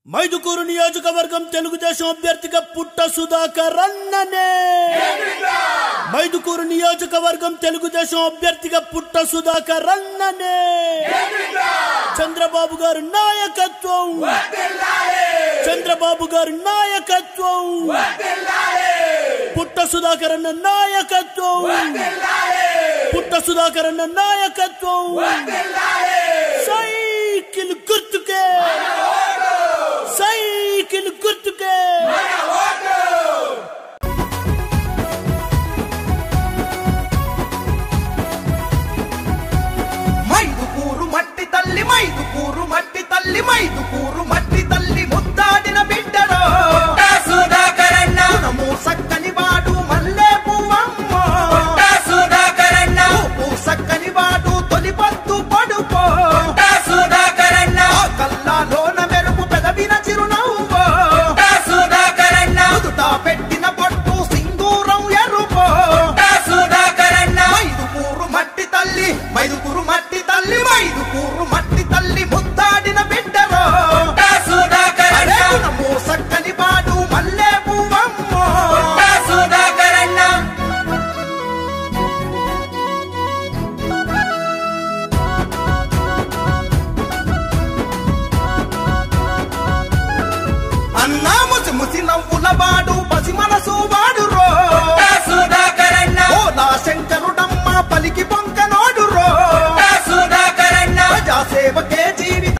మైదుకూరు నియోజకవర్గం తెలుగుదేశం అభ్యర్థిగా పుట్ట సుధాకర్ అన్ననే మైదుకూరు నియోజకవర్గం తెలుగుదేశం అభ్యర్థిగా పుట్ట సుధాకర్ అన్ననే చంద్రబాబు గారి నాయకత్వం చంద్రబాబు గారి నాయకత్వం పుట్ట సుధాకర్ అన్న నాయకత్వం పుట్ట సుధాకర్ అన్న నాయకత్వం సైకిల్ గుర్తుకే సైకిల్ గుర్తుకే మైదుకూరు మట్టి తల్లి మైదుకూరు మట్టి తల్లి మైదుకూరు మట్టి తల్లి ముద్దాడిన బిడ్డలో సుధాకర్ అన్న సక్కని వాడు మల్లె పువ్వమ్మ సుధాకర్ అన్న సక్కని వాడు తొలి పత్తు పడుకో సుధాకర్ అన్న కల్లాలోన మెరుపు పెదవిన చిరునవ్వు సుధాకర్ అన్న పెట్టిన పట్టు సింధూరం ఎరుపో సుధాకర్ అన్న మైదుకూరు మట్టి తల్లి మైదుకూరు మట్టి తల్లి మైదుకూరు మట్టి తల్లి ముద్దాడిన బిడ్డలో సుధాకర్ అన్న సక్కని వాడు మల్లె పువ్వమ్మ సుధాకర్ అన్న అన్నా ముసి ముసి నవ్వుల వాడు పసి మనసు వాడు